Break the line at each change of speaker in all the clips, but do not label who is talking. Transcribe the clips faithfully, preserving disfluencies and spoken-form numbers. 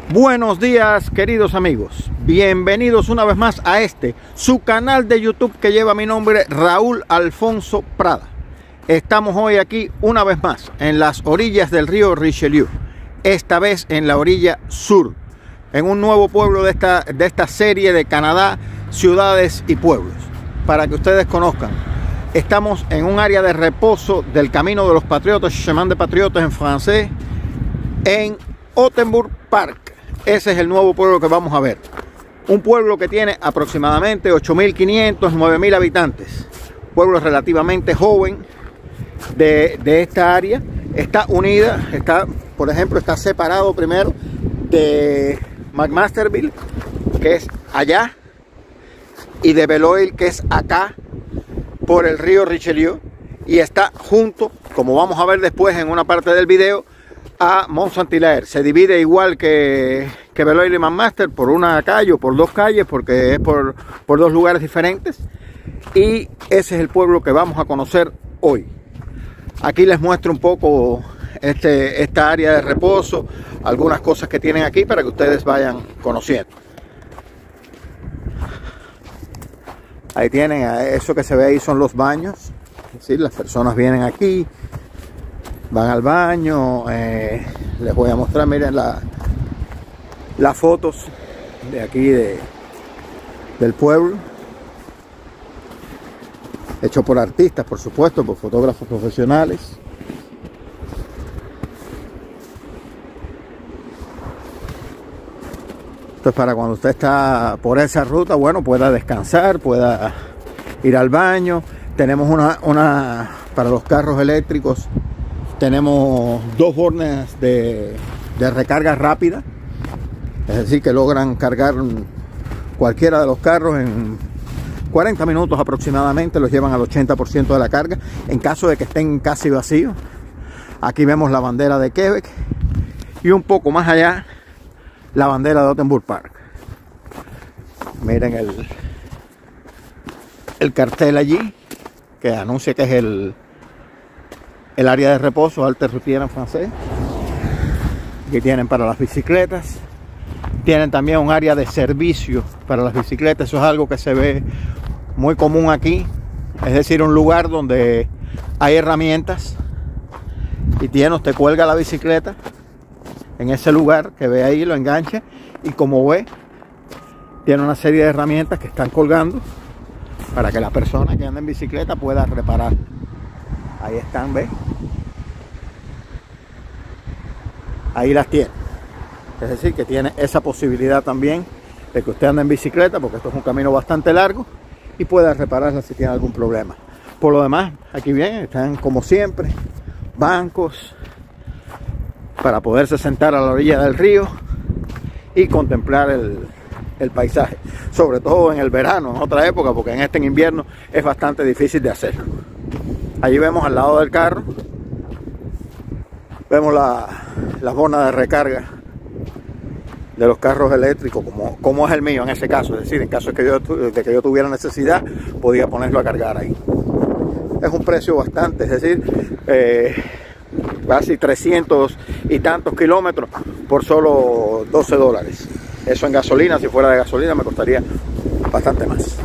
Buenos días, queridos amigos, bienvenidos una vez más a este, su canal de YouTube que lleva mi nombre, Raúl Alfonso Prada. Estamos hoy aquí una vez más en las orillas del río Richelieu, esta vez en la orilla sur, en un nuevo pueblo de esta, de esta serie de Canadá, ciudades y pueblos. Para que ustedes conozcan, estamos en un área de reposo del Camino de los Patriotas, Chemin de Patriotas en francés, en Ottenburg Park. Ese es el nuevo pueblo que vamos a ver. Un pueblo que tiene aproximadamente ocho mil quinientos, nueve mil habitantes. Pueblo relativamente joven de, de esta área. Está unida, está, por ejemplo, está separado primero de McMasterville, que es allá, y de Beloeil, que es acá, por el río Richelieu. Y está junto, como vamos a ver después en una parte del video, a Mont-Saint-Hilaire. Se divide igual que, que Beloeil y McMaster por una calle o por dos calles, porque es por, por dos lugares diferentes. Y ese es el pueblo que vamos a conocer hoy. Aquí les muestro un poco este, esta área de reposo, algunas cosas que tienen aquí para que ustedes vayan conociendo. Ahí tienen, eso que se ve ahí son los baños. ¿Sí? Las personas vienen aquí, van al baño. Eh, les voy a mostrar, miren la, las fotos de aquí de, del pueblo, hecho por artistas, por supuesto, por fotógrafos profesionales. Entonces, para cuando usted está por esa ruta, bueno, pueda descansar, pueda ir al baño. Tenemos una, una para los carros eléctricos, tenemos dos bornes de, de recarga rápida, es decir, que logran cargar cualquiera de los carros en cuarenta minutos aproximadamente, los llevan al ochenta por ciento de la carga, en caso de que estén casi vacíos. Aquí vemos la bandera de Quebec y un poco más allá la bandera de Ottenburg Park. Miren el, el cartel allí que anuncia que es el el área de reposo, Halte Routier en francés. Aquí tienen para las bicicletas. Tienen también un área de servicio para las bicicletas. Eso es algo que se ve muy común aquí. Es decir, un lugar donde hay herramientas y tiene, usted cuelga la bicicleta en ese lugar que ve ahí, lo engancha, y como ve, tiene una serie de herramientas que están colgando para que la persona que anda en bicicleta pueda reparar. Ahí están, ¿ves? Ahí las tiene. Es decir, que tiene esa posibilidad también de que usted ande en bicicleta, porque esto es un camino bastante largo, y pueda repararla si tiene algún problema. Por lo demás, aquí bien, están como siempre, bancos para poderse sentar a la orilla del río y contemplar el, el paisaje. Sobre todo en el verano, en otra época, porque en este en invierno es bastante difícil de hacerlo. Allí vemos al lado del carro, vemos la, las bonas de recarga de los carros eléctricos, como, como es el mío en ese caso. Es decir, en caso de que, yo, de que yo tuviera necesidad, podía ponerlo a cargar ahí. Es un precio bastante, es decir, eh, casi trescientos y tantos kilómetros por solo doce dólares. Eso en gasolina, si fuera de gasolina, me costaría bastante más.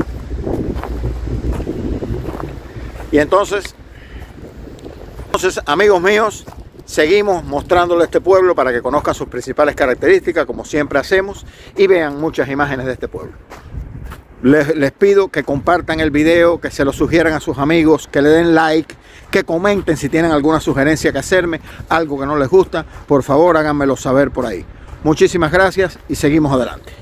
Y entonces, entonces, amigos míos, seguimos mostrándoles este pueblo para que conozcan sus principales características, como siempre hacemos, y vean muchas imágenes de este pueblo. Les, les pido que compartan el video, que se lo sugieran a sus amigos, que le den like, que comenten si tienen alguna sugerencia que hacerme, algo que no les gusta, por favor háganmelo saber por ahí. Muchísimas gracias y seguimos adelante.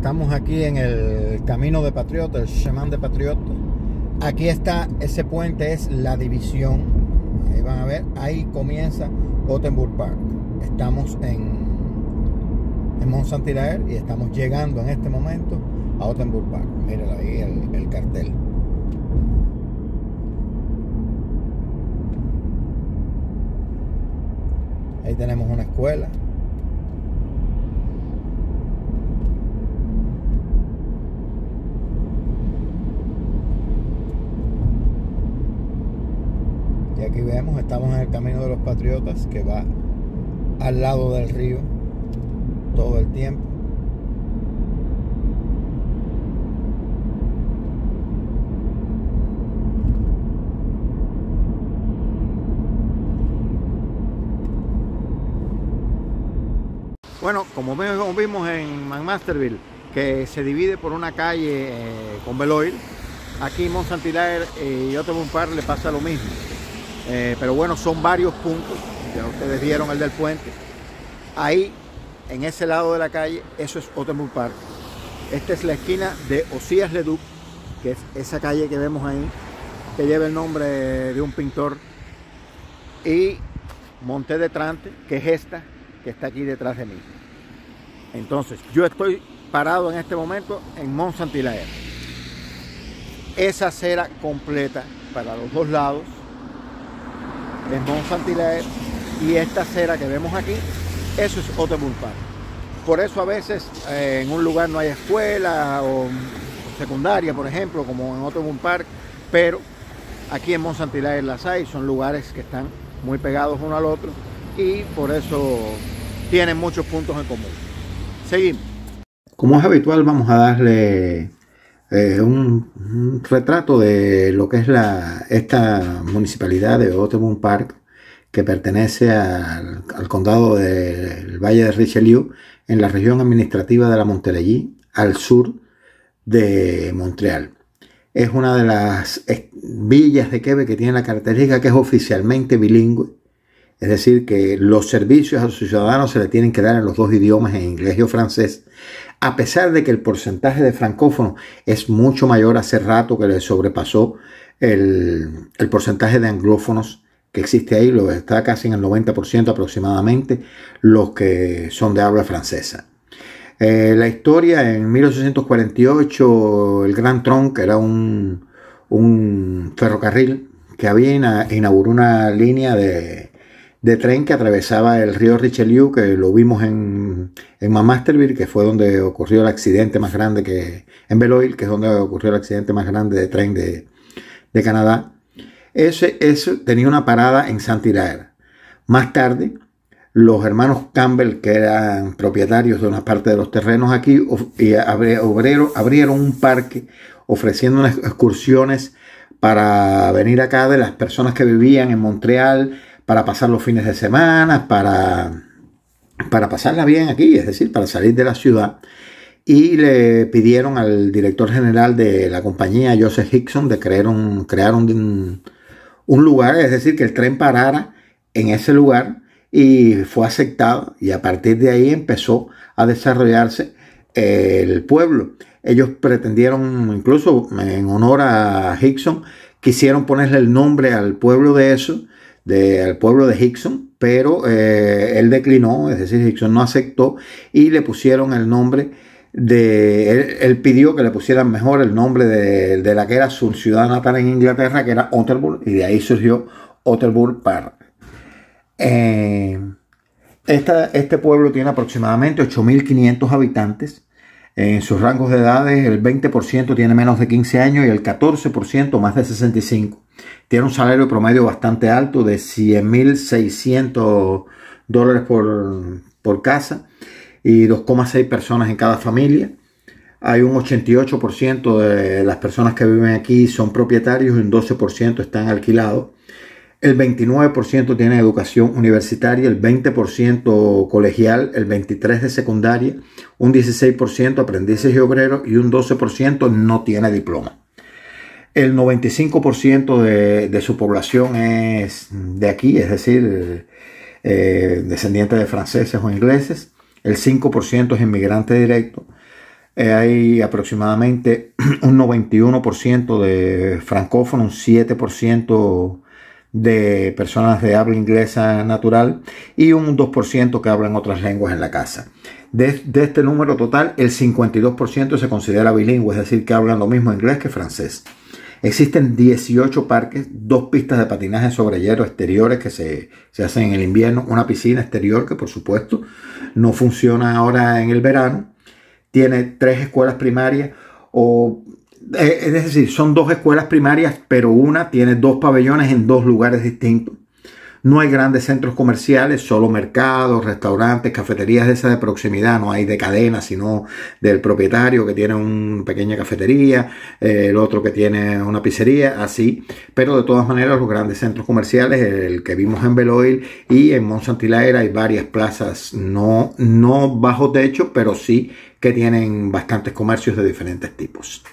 Estamos aquí en el Camino de Patriota, el Chemin de Patriota. Aquí está, ese puente es la división. Ahí van a ver, ahí comienza Ottenburg Park. Estamos en, en Mont-Saint-Hilaire y estamos llegando en este momento a Ottenburg Park. Miren ahí el, el cartel. Ahí tenemos una escuela. Y aquí vemos, estamos en el Camino de los Patriotas, que va al lado del río todo el tiempo. Bueno, como vimos en McMasterville, que se divide por una calle eh, con Beloil, aquí en Mont-Saint-Hilaire y Ottenburg Park le pasa lo mismo. Eh, pero bueno, son varios puntos. Ya ustedes vieron el del puente. Ahí, en ese lado de la calle, eso es Ottenburg Park. Esta es la esquina de Ausias-le-Duc, que es esa calle que vemos ahí, que lleva el nombre de un pintor. Y Monte de Trante, que es esta, que está aquí detrás de mí. Entonces, yo estoy parado en este momento en Mont-Saint-Hilaire. Esa acera completa para los dos lados es Mont-Saint-Hilaire, y esta acera que vemos aquí, eso es Ottenburg Park. Por eso a veces eh, en un lugar no hay escuela o secundaria, por ejemplo, como en Ottenburg Park, pero aquí en Mont-Saint-Hilaire las hay. Son lugares que están muy pegados uno al otro y por eso tienen muchos puntos en común. Seguimos. Como es habitual, vamos a darle eh, un, un retrato de lo que es la, esta municipalidad de Ottenburg Park, que pertenece al, al condado del Valle de Richelieu, en la región administrativa de la Montérégie, al sur de Montreal. Es una de las villas de Quebec que tiene la característica que es oficialmente bilingüe. Es decir, que los servicios a sus ciudadanos se le tienen que dar en los dos idiomas, en inglés y francés, a pesar de que el porcentaje de francófonos es mucho mayor. Hace rato que le sobrepasó el, el porcentaje de anglófonos que existe ahí, lo está casi en el noventa por ciento aproximadamente, los que son de habla francesa. Eh, la historia, en mil ochocientos cuarenta y ocho, el Grand Trunk, que era un, un ferrocarril que había, inauguró una línea de de tren que atravesaba el río Richelieu, que lo vimos en, en McMasterville, que fue donde ocurrió el accidente más grande, que en Beloil, que es donde ocurrió el accidente más grande de tren de, de Canadá. Ese, ese tenía una parada en Saint-Hilaire. Más tarde, los hermanos Campbell, que eran propietarios de una parte de los terrenos aquí, y abrieron, abrieron un parque ofreciendo unas excursiones para venir acá de las personas que vivían en Montreal, para pasar los fines de semana, para, para pasarla bien aquí, es decir, para salir de la ciudad. Y le pidieron al director general de la compañía, Joseph Hickson, de crear un, crear un, un lugar, es decir, que el tren parara en ese lugar, y fue aceptado, y a partir de ahí empezó a desarrollarse el pueblo. Ellos pretendieron, incluso en honor a Hickson, quisieron ponerle el nombre al pueblo de eso, De, al pueblo de Hickson, pero eh, él declinó, es decir, Hickson no aceptó, y le pusieron el nombre de, él, él pidió que le pusieran mejor el nombre de, de la que era su ciudad natal en Inglaterra, que era Ottenburg, y de ahí surgió Ottenburg Park. Eh, esta, este pueblo tiene aproximadamente ocho mil quinientos habitantes. En sus rangos de edades, el veinte por ciento tiene menos de quince años y el catorce por ciento más de sesenta y cinco. Tiene un salario promedio bastante alto de cien mil seiscientos dólares por, por casa y dos coma seis personas en cada familia. Hay un ochenta y ocho por ciento de las personas que viven aquí son propietarios y un doce por ciento están alquilados. El veintinueve por ciento tiene educación universitaria, el veinte por ciento colegial, el veintitrés por ciento de secundaria, un dieciséis por ciento aprendices y obreros y un doce por ciento no tiene diploma. El noventa y cinco por ciento de, de su población es de aquí, es decir, eh, descendientes de franceses o ingleses. El cinco por ciento es inmigrante directo. Eh, hay aproximadamente un noventa y uno por ciento de francófonos, un siete por ciento de personas de habla inglesa natural y un dos por ciento que hablan otras lenguas en la casa. De, de este número total, el cincuenta y dos por ciento se considera bilingüe, es decir, que hablan lo mismo inglés que francés. Existen dieciocho parques, dos pistas de patinaje sobre hielo exteriores que se, se hacen en el invierno, una piscina exterior que por supuesto no funciona ahora en el verano. Tiene tres escuelas primarias, o, eh, es decir, son dos escuelas primarias, pero una tiene dos pabellones en dos lugares distintos. No hay grandes centros comerciales, solo mercados, restaurantes, cafeterías de esas de proximidad. No hay de cadena, sino del propietario que tiene una pequeña cafetería, eh, el otro que tiene una pizzería, así. Pero de todas maneras, los grandes centros comerciales, el que vimos en Beloil y en Mont Saint-Hilaire, hay varias plazas, no, no bajo techo, pero sí que tienen bastantes comercios de diferentes tipos.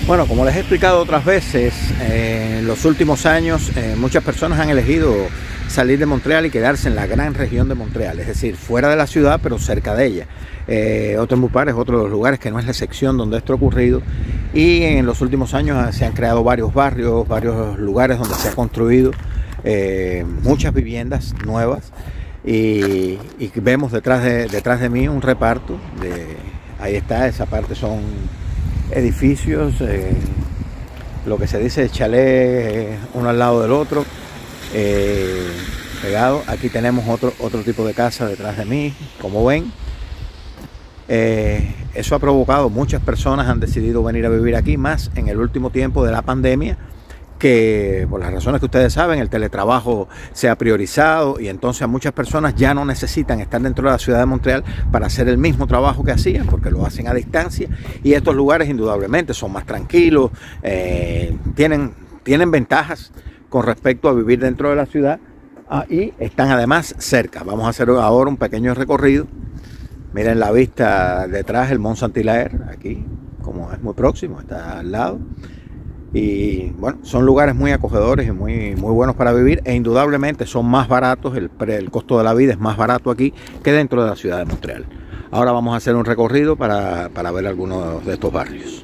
Bueno, como les he explicado otras veces, eh, en los últimos años eh, muchas personas han elegido salir de Montreal y quedarse en la gran región de Montreal, es decir, fuera de la ciudad pero cerca de ella. Eh, Ottawa es otro de los lugares que no es la excepción donde esto ha ocurrido, y en los últimos años se han creado varios barrios, varios lugares donde se ha construido eh, muchas viviendas nuevas, y, y vemos detrás de, detrás de mí un reparto, de, ahí está, esa parte son edificios, eh, lo que se dice chalet, eh, uno al lado del otro, eh, pegado. Aquí tenemos otro, otro tipo de casa detrás de mí, como ven. Eh, eso ha provocado, muchas personas han decidido venir a vivir aquí, más en el último tiempo de la pandemia, que por las razones que ustedes saben, el teletrabajo se ha priorizado, y entonces a muchas personas ya no necesitan estar dentro de la ciudad de Montreal para hacer el mismo trabajo que hacían, porque lo hacen a distancia, y estos lugares indudablemente son más tranquilos, eh, tienen, tienen ventajas con respecto a vivir dentro de la ciudad, ah, y están además cerca. Vamos a hacer ahora un pequeño recorrido. Miren la vista detrás, el Mont Saint-Hilaire, aquí, como es muy próximo, está al lado. Y bueno, son lugares muy acogedores y muy, muy buenos para vivir, e indudablemente son más baratos, el, el costo de la vida es más barato aquí que dentro de la ciudad de Montreal. Ahora vamos a hacer un recorrido para, para ver algunos de estos barrios.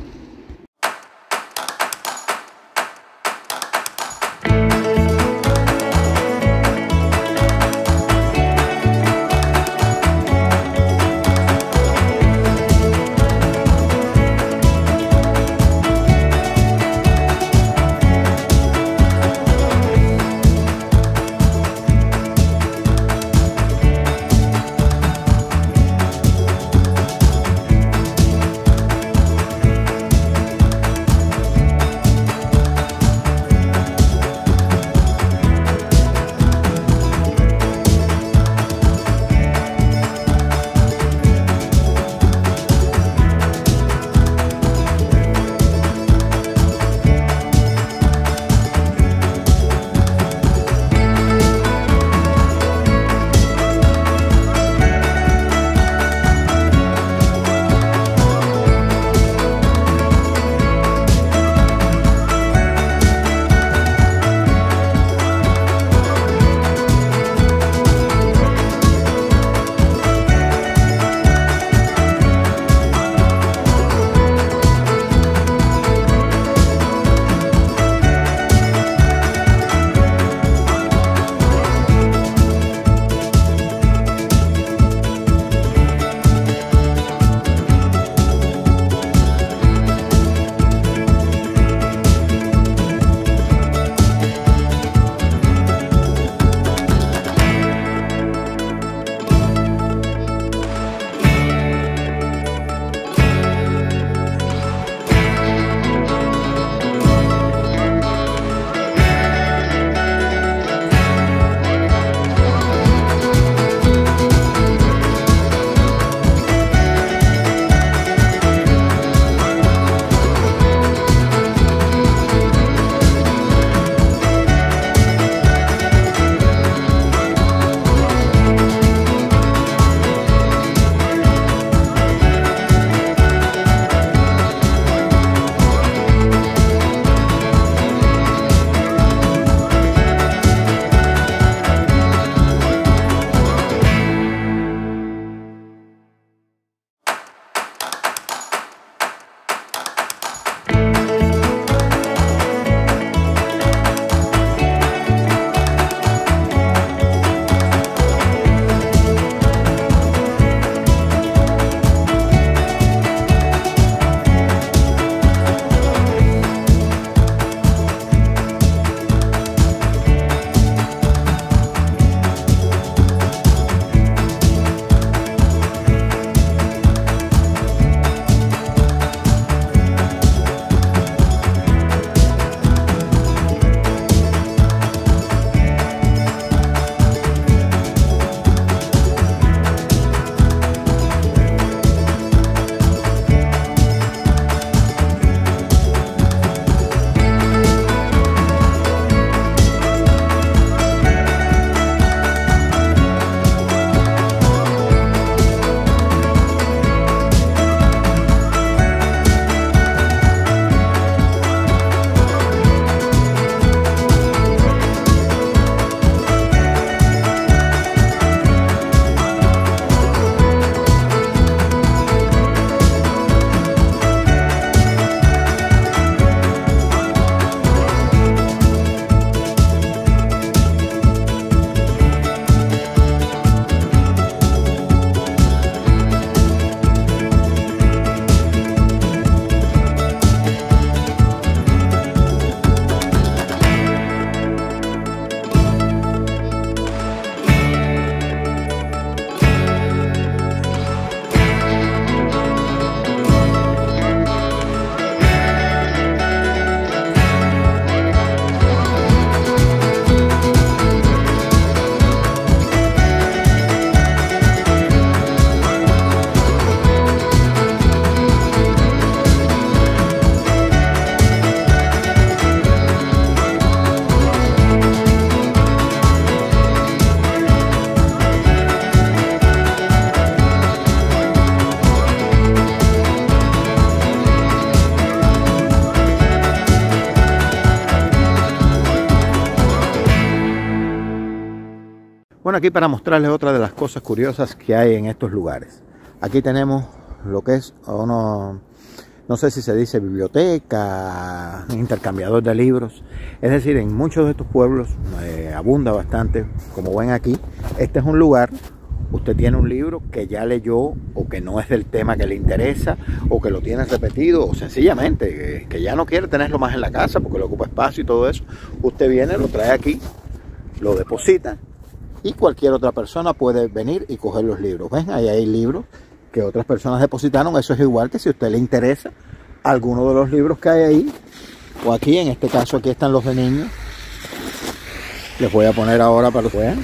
Bueno, aquí para mostrarles otra de las cosas curiosas que hay en estos lugares. Aquí tenemos lo que es uno, no sé si se dice biblioteca, intercambiador de libros. Es decir, en muchos de estos pueblos eh, abunda bastante. Como ven aquí, este es un lugar, usted tiene un libro que ya leyó o que no es del tema que le interesa o que lo tiene repetido o sencillamente que, que ya no quiere tenerlo más en la casa porque le ocupa espacio y todo eso. Usted viene, lo trae aquí, lo deposita y cualquier otra persona puede venir y coger los libros. ¿Ven? Ahí hay libros que otras personas depositaron. Eso es igual que si a usted le interesa alguno de los libros que hay ahí, o aquí, en este caso aquí están los de niños. Les voy a poner ahora para que vean.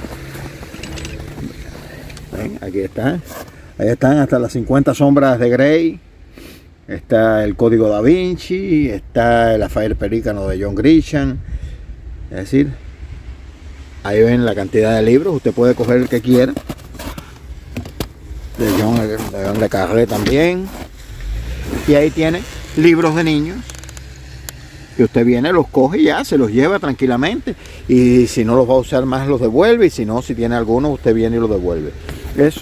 Ven, aquí están. Ahí están hasta las cincuenta sombras de Grey. Está el Código Da Vinci. Está el Rafael Pelícano de John Grisham. Es decir, ahí ven la cantidad de libros. Usted puede coger el que quiera. De John, de John Le Carré también. Y ahí tiene libros de niños. Que usted viene, los coge y ya, se los lleva tranquilamente. Y si no los va a usar más, los devuelve. Y si no, si tiene algunos, usted viene y los devuelve. Eso.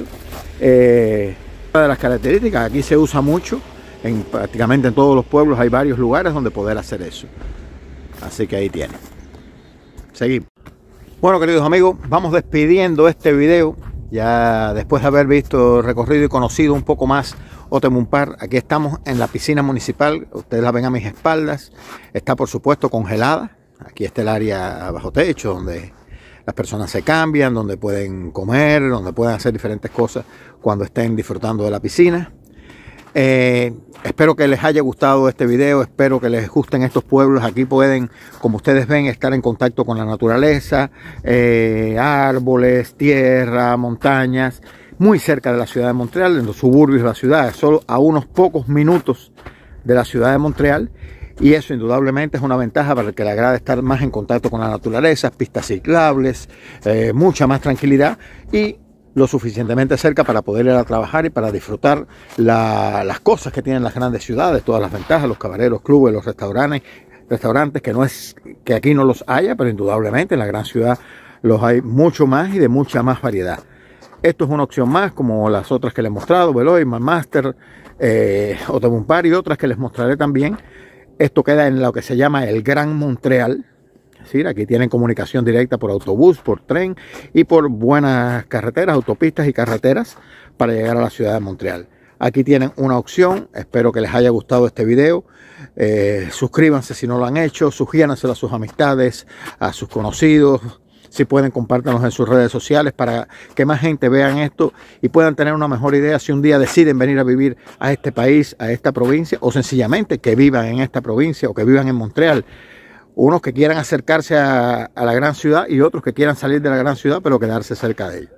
Eh, una de las características, aquí se usa mucho. En, prácticamente en todos los pueblos hay varios lugares donde poder hacer eso. Así que ahí tiene. Seguimos. Bueno, queridos amigos, vamos despidiendo este video. Ya después de haber visto, recorrido y conocido un poco más Otemumpar, aquí estamos en la piscina municipal. Ustedes la ven a mis espaldas. Está por supuesto congelada. Aquí está el área bajo techo donde las personas se cambian, donde pueden comer, donde pueden hacer diferentes cosas cuando estén disfrutando de la piscina. Eh, espero que les haya gustado este video, espero que les gusten estos pueblos. Aquí pueden, como ustedes ven, estar en contacto con la naturaleza, eh, árboles, tierra, montañas, muy cerca de la ciudad de Montreal, en los suburbios de la ciudad, solo a unos pocos minutos de la ciudad de Montreal. Y eso indudablemente es una ventaja para el que le agrada estar más en contacto con la naturaleza, pistas ciclables, eh, mucha más tranquilidad y lo suficientemente cerca para poder ir a trabajar y para disfrutar la, las cosas que tienen las grandes ciudades, todas las ventajas, los cabareros, clubes, los restaurantes, restaurantes que no es que aquí no los haya, pero indudablemente en la gran ciudad los hay mucho más y de mucha más variedad. Esto es una opción más, como las otras que les he mostrado, Beloy, McMaster, eh, Otemumpar y otras que les mostraré también. Esto queda en lo que se llama el Gran Montreal. Es decir, aquí tienen comunicación directa por autobús, por tren y por buenas carreteras, autopistas y carreteras para llegar a la ciudad de Montreal. Aquí tienen una opción. Espero que les haya gustado este video. Eh, suscríbanse si no lo han hecho. Sugiéranselo a sus amistades, a sus conocidos. Si pueden, compártanlos en sus redes sociales para que más gente vean esto y puedan tener una mejor idea si un día deciden venir a vivir a este país, a esta provincia, o sencillamente que vivan en esta provincia o que vivan en Montreal. Unos que quieran acercarse a, a la gran ciudad y otros que quieran salir de la gran ciudad pero quedarse cerca de ella.